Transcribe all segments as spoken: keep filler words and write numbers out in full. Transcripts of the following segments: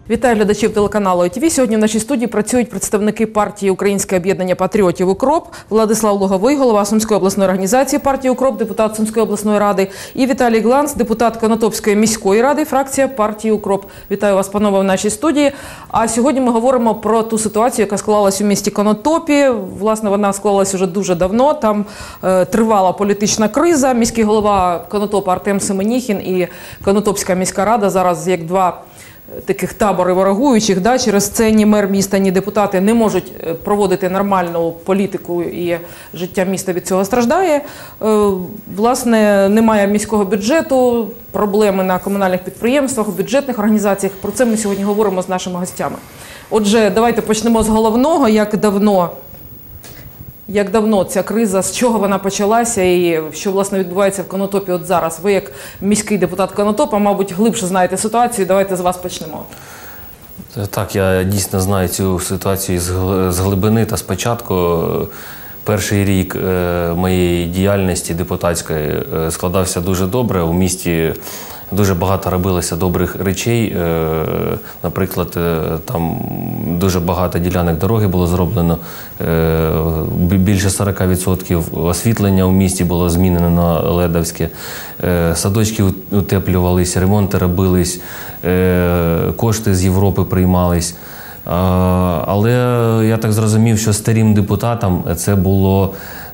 Вітаю глядачів телеканалу ай ті ві. Сьогодні в нашій студії працюють представники партії «Українське об'єднання патріотів УКРОП», Владислав Луговий, голова Сумської обласної організації партії УКРОП, депутат Сумської обласної ради, і Віталій Гланц, депутат Конотопської міської ради, фракція партії УКРОП. Вітаю вас, панове, в нашій студії. А сьогодні ми говоримо про ту ситуацію, яка склалась у місті Конотопі. Власне, вона склалась уже дуже давно. Там е, тривала політична криза. Міський голова Конотопа Артем Семеніхін і Конотопська міська рада зараз як два таких табори ворогуючих, да, через це ні мер міста, ні депутати не можуть проводити нормальну політику, і життя міста від цього страждає. Власне, немає міського бюджету, проблеми на комунальних підприємствах, у бюджетних організаціях. Про це ми сьогодні говоримо з нашими гостями. Отже, давайте почнемо з головного. Як давно, як давно ця криза, з чого вона почалася і що, власне, відбувається в Конотопі от зараз? Ви, як міський депутат Конотопа, мабуть, глибше знаєте ситуацію. Давайте з вас почнемо. Так, я дійсно знаю цю ситуацію з глибини та спочатку. Перший рік моєї діяльності депутатської складався дуже добре. У місті дуже багато робилося добрих речей. Наприклад, там дуже багато ділянок дороги було зроблено. Більше сорок відсотків освітлення у місті було змінено на ледовське. Садочки утеплювалися, ремонти робились, кошти з Європи приймались. Але я так зрозумів, що старим депутатам це було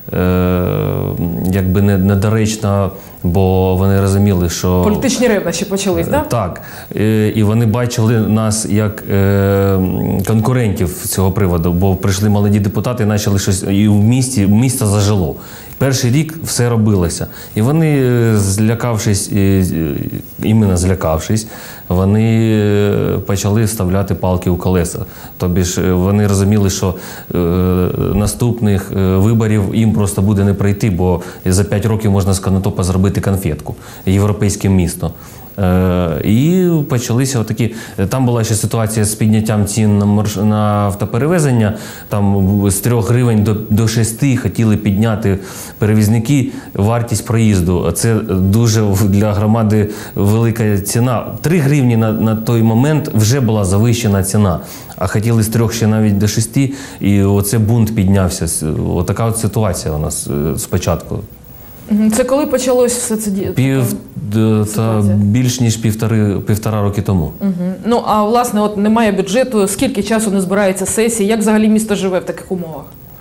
якби недоречно, бо вони розуміли, що... Політичні ревнощі почались, так? Так. І вони бачили нас як конкурентів з цього приводу, бо прийшли молоді депутати і почали щось, і в місті, місто зажило. Перший рік все робилося. І вони, злякавшись, іменно злякавшись, вони почали вставляти палки у колеса. Тобі ж вони розуміли, що е, наступних виборів їм просто буде не пройти, бо за п'ять років можна з Конотопа зробити конфетку, європейське місто. Е, і почалися отакі, там була ще ситуація з підняттям цін на, марш... на автоперевезення, там з трьох гривень до, до шести хотіли підняти перевізники вартість проїзду. Це дуже для громади велика ціна. три гривні на, на той момент вже була завищена ціна, а хотіли з трьох ще навіть до шести, і оце бунт піднявся. Отака от ситуація у нас спочатку. Це коли почалось все це діяти? Пів, та більш ніж півтори, півтора роки тому. Угу. Ну, а власне, от немає бюджету, скільки часу не збирається сесія, як взагалі місто живе в таких умовах?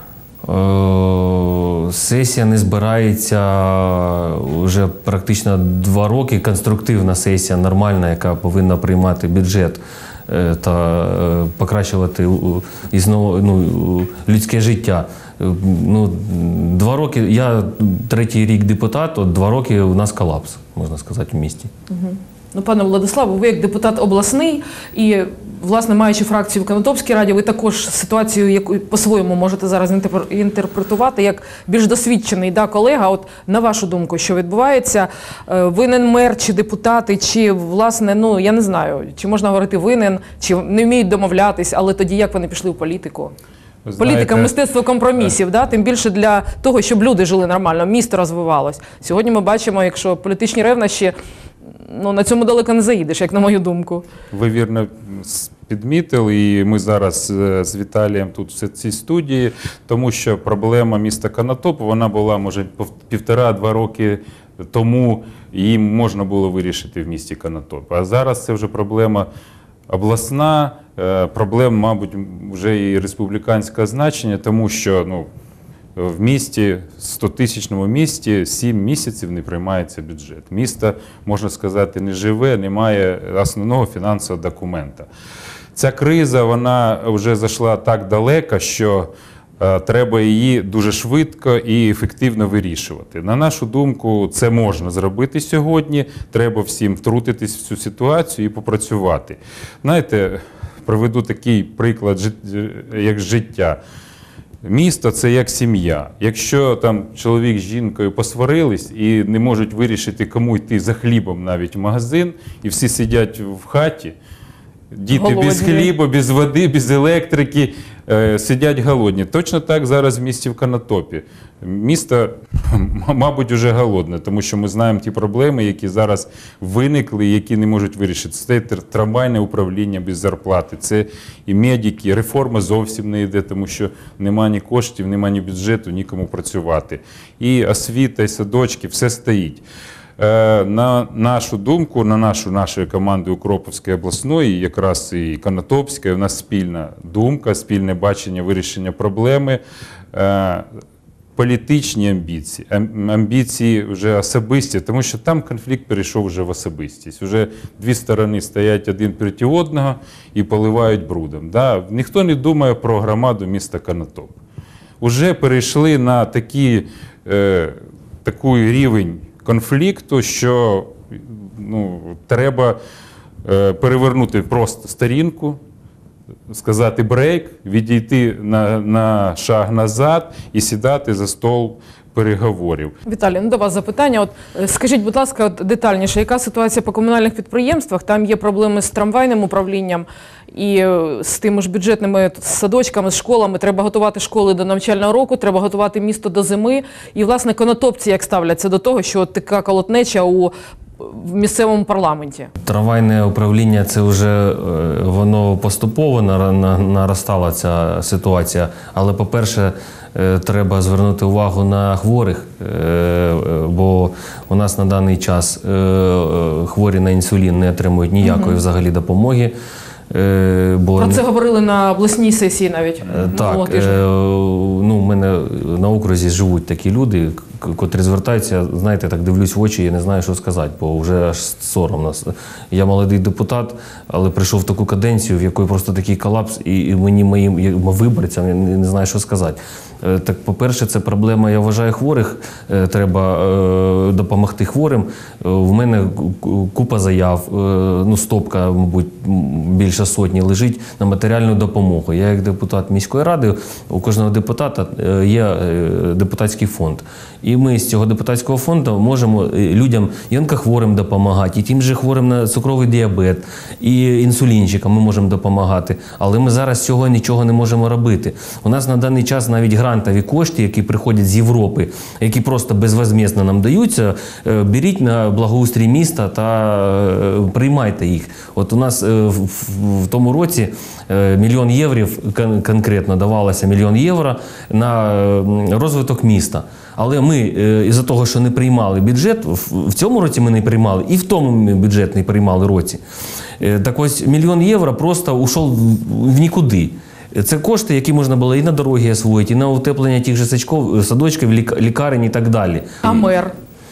Е, сесія не збирається вже практично два роки, конструктивна сесія, нормальна, яка повинна приймати бюджет та покращувати і знову, ну, людське життя. Ну, два роки, я третій рік депутат, от два роки у нас колапс, можна сказати, в місті. Угу. Ну, пане Владиславе, ви як депутат обласний і, власне, маючи фракцію в Конотопській раді, ви також ситуацію, яку по-своєму можете зараз інтерпретувати, як більш досвідчений, да, колега. От на вашу думку, що відбувається? Винен мер чи депутати, чи, власне, ну, я не знаю, чи можна говорити винен, чи не вміють домовлятись, але тоді як вони пішли в політику? Знаєте, політика – мистецтво компромісів, да? Тим більше для того, щоб люди жили нормально, місто розвивалось. Сьогодні ми бачимо, якщо політичні ревнощі, ну, на цьому далеко не заїдеш, як на мою думку. Ви вірно підмітили, і ми зараз з Віталієм тут в цій студії, тому що проблема міста Конотоп, вона була, може, півтора-два роки тому, її можна було вирішити в місті Конотоп. А зараз це вже проблема обласна, проблема, мабуть, вже і республіканського значення, тому що, ну, в місті, стотисячному місті, сім місяців не приймається бюджет. Місто, можна сказати, не живе, немає основного фінансового документа. Ця криза, вона вже зайшла так далеко, що е, треба її дуже швидко і ефективно вирішувати. На нашу думку, це можна зробити сьогодні, треба всім втрутитись в цю ситуацію і попрацювати. Знаєте, приведу такий приклад, як життя. Місто – це як сім'я. Якщо там чоловік з жінкою посварились і не можуть вирішити, кому йти за хлібом навіть в магазин, і всі сидять в хаті, діти голодні, без хліба, без води, без електрики, е, сидять голодні. Точно так зараз в місті в Конотопі. Місто, мабуть, вже голодне, тому що ми знаємо ті проблеми, які зараз виникли, які не можуть вирішити. Це трамвайне управління без зарплати, це і медики, реформа зовсім не йде, тому що немає ні коштів, немає ні бюджету, нікому працювати. І освіта, і садочки, все стоїть. На нашу думку, на нашу нашої команди Укроповської обласної, якраз і Конотопської, у нас спільна думка, спільне бачення вирішення проблеми, політичні амбіції, амбіції вже особисті, тому що там конфлікт перейшов вже в особистість. Вже дві сторони стоять один проти одного і поливають брудом. Да? Ніхто не думає про громаду міста Конотоп. Уже перейшли на такі, е, такий рівень конфлікту, що ну, треба е, перевернути просто сторінку, сказати брейк, відійти на, на шаг назад і сідати за стол переговорів. Віталій, ну до вас запитання. От скажіть, будь ласка, от детальніше, яка ситуація по комунальних підприємствах? Там є проблеми з трамвайним управлінням і з тими ж бюджетними садочками, з школами. Треба готувати школи до навчального року, треба готувати місто до зими. І, власне, конотопці як ставляться до того, що от така колотнеча у в місцевому парламенті? Трамвайне управління, це вже воно поступово наростала ця ситуація. Але, по-перше, треба звернути увагу на хворих, бо у нас на даний час хворі на інсулін не отримують ніякої угу. взагалі допомоги. Бо Про це говорили на обласній сесії навіть. Так, ну, у мене на окрузі живуть такі люди, котрі звертаються, знаєте, так дивлюсь в очі, я не знаю, що сказати, бо вже аж соромно. Я молодий депутат, але прийшов в таку каденцію, в якої просто такий колапс, і мені, моїм виборцям, я не знаю, що сказати. Так, по-перше, це проблема, я вважаю, хворих. Треба допомогти хворим. В мене купа заяв, ну, стопка, мабуть, більше сотні лежить на матеріальну допомогу. Я як депутат міської ради, у кожного депутата є депутатський фонд. І ми з цього депутатського фонду можемо людям, і онкохворим допомагати, і тим же хворим на цукровий діабет, і інсулінчикам ми можемо допомагати. Але ми зараз цього нічого не можемо робити. У нас на даний час навіть грантові кошти, які приходять з Європи, які просто безвозмездно нам даються, беріть на благоустрій міста та приймайте їх. От у нас в, в тому році мільйон євро, конкретно давалося мільйон євро на розвиток міста. Але ми, із-за того, що не приймали бюджет, в цьому році ми не приймали, і в тому бюджет не приймали році. Так ось мільйон євро просто ушов в нікуди. Це кошти, які можна було і на дороги освоїти, і на утеплення тих же садочків, лікарень і так далі. А мер?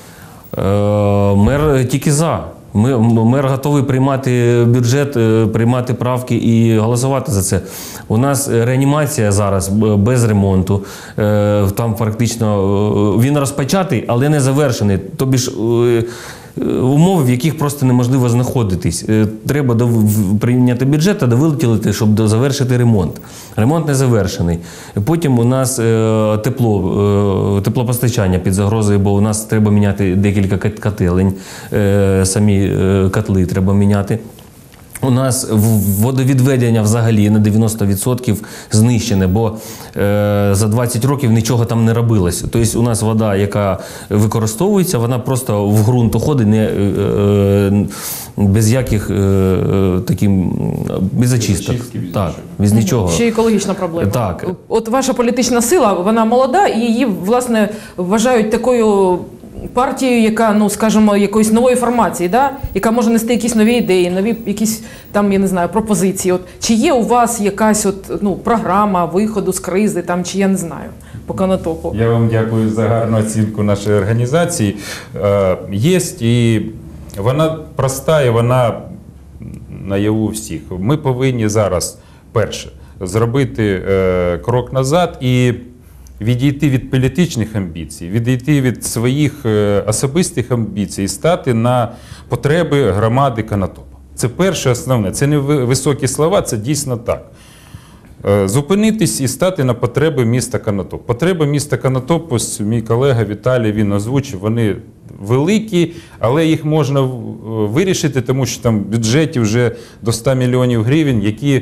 Мер тільки за. Ми, мер готовий приймати бюджет, приймати правки і голосувати за це. У нас реанімація зараз без ремонту. Там практично він розпочатий, але не завершений. Тобі ж умови, в яких просто неможливо знаходитись. Треба до, прийняти бюджет та довилетіти, щоб завершити ремонт. Ремонт не завершений. Потім у нас е, тепло, е, теплопостачання під загрозою, бо у нас треба міняти декілька котелень, е, самі е, котли треба міняти. У нас водовідведення взагалі на дев'яносто відсотків знищене, бо е, за двадцять років нічого там не робилося. Тобто у нас вода, яка використовується, вона просто в ґрунт уходить не, е, е, без яких е, таким, без очисток. Без так, без нічого. Ще екологічна проблема. Так. От ваша політична сила, вона молода, і її, власне, вважають такою партією, яка, ну, скажімо, якоїсь нової формації, да? Яка може нести якісь нові ідеї, нові якісь там, я не знаю, пропозиції. От, чи є у вас якась от, ну, програма виходу з кризи, там, чи я не знаю, по Конотопу? Я вам дякую за гарну оцінку нашої організації. Е, є, і вона проста, і вона наяву всіх. Ми повинні зараз, перше, зробити е, крок назад і відійти від політичних амбіцій, відійти від своїх особистих амбіцій і стати на потреби громади Конотопа. Це перше основне. Це не високі слова, це дійсно так. Зупинитись і стати на потреби міста Конотоп. Потреби міста Конотоп, ось мій колега Віталій, він озвучив, вони великі, але їх можна вирішити, тому що там в бюджеті вже до ста мільйонів гривень, які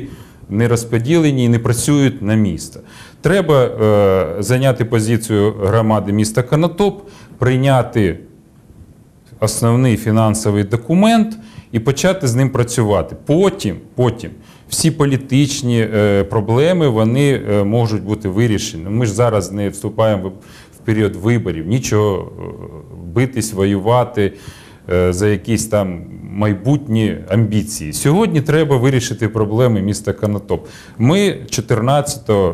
не розподілені і не працюють на місто. Треба е, зайняти позицію громади міста Конотоп, прийняти основний фінансовий документ і почати з ним працювати. Потім, потім всі політичні е, проблеми вони е, можуть бути вирішені. Ми ж зараз не вступаємо в, в період виборів, нічого е, битись, воювати е, за якісь там майбутні амбіції. Сьогодні треба вирішити проблеми міста Конотоп. Ми чотирнадцятого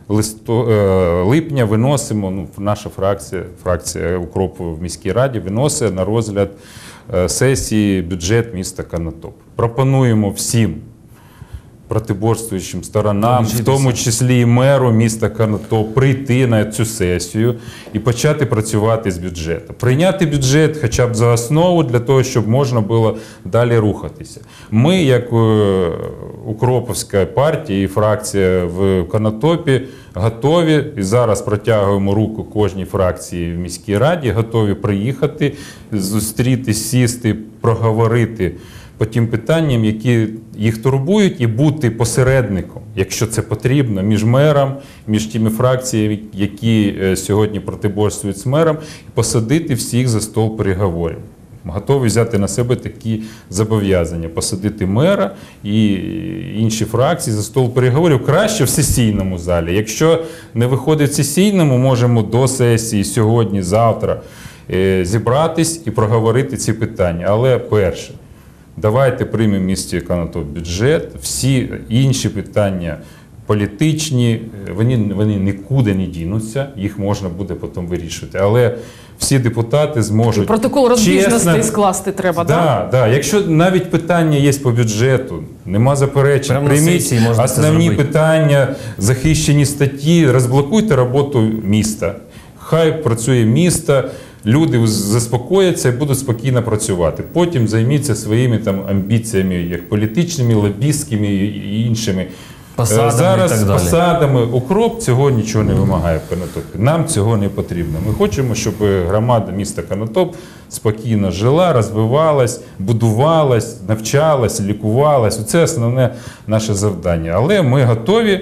липня виносимо, ну, наша фракція, фракція «Укроп» в міській раді виносить на розгляд сесії бюджет міста Конотоп. Пропонуємо всім протиборствуючим сторонам, в тому числі і меру міста Конотоп, прийти на цю сесію і почати працювати з бюджету. Прийняти бюджет хоча б за основу для того, щоб можна було далі рухатися. Ми, як Укроповська партія і фракція в Конотопі, готові, і зараз протягуємо руку кожній фракції в міській раді, готові приїхати, зустрітись, сісти, проговорити по тим питанням, які їх турбують, і бути посередником, якщо це потрібно, між мером, між тими фракціями, які сьогодні протиборствують з мером, і посадити всіх за стол переговорів. Готові взяти на себе такі зобов'язання, посадити мера і інші фракції за стол переговорів, краще в сесійному залі. Якщо не виходить в сесійному, можемо до сесії сьогодні, завтра зібратись і проговорити ці питання. Але перше, давайте приймемо в місті Конотоп бюджет, всі інші питання політичні, вони, вони нікуди не дінуться, їх можна буде потім вирішувати. Але всі депутати зможуть І протокол розбіжностей чесно, скласти треба, да, так? Да. Якщо навіть питання є по бюджету, нема заперечень, Прямо на прийміть сесії можна це основні зробити. питання, захищені статті, розблокуйте роботу міста. Хай працює місто, люди заспокояться і будуть спокійно працювати. Потім займіться своїми там амбіціями, як політичними, лобістськими і іншими. Посадами Зараз і так далі. посадами «Укроп» цього нічого не вимагає в Конотопі. Нам цього не потрібно. Ми хочемо, щоб громада міста Конотоп спокійно жила, розвивалась, будувалась, навчалась, лікувалась. Це основне наше завдання. Але ми готові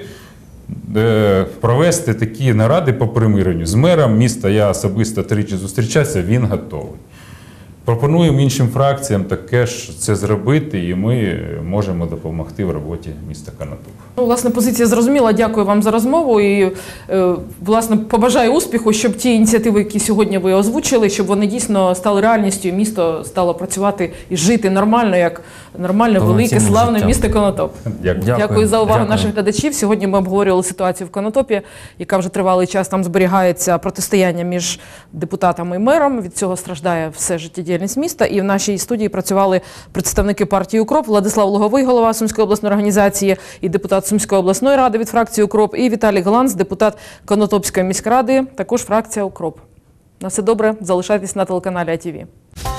провести такі наради по примиренню. З мером міста я особисто тричі зустрічався, він готовий. Пропонуємо іншим фракціям таке ж це зробити, і ми можемо допомогти в роботі міста Конотоп. Ну, власне, позиція зрозуміла. Дякую вам за розмову і, е, власне, побажаю успіху, щоб ті ініціативи, які сьогодні ви озвучили, щоб вони дійсно стали реальністю, і місто стало працювати і жити нормально, як нормальне, велике, Повноцінним славне життям. місто Конотоп. Дякую. Дякую, Дякую. за увагу Дякую. наших глядачів. Сьогодні ми обговорювали ситуацію в Конотопі, яка вже тривалий час там зберігається протистояння між депутатами і мером. Від цього страждає все життєдіяльність міста. І в нашій студії працювали представники партії «Укроп», Владислав Луговий, голова Сумської обласної організації і депутат Сумської обласної ради від фракції «Укроп», і Віталій Гланц, депутат Конотопської міськради, також фракція «Укроп». На все добре, залишайтесь на телеканалі АТВ.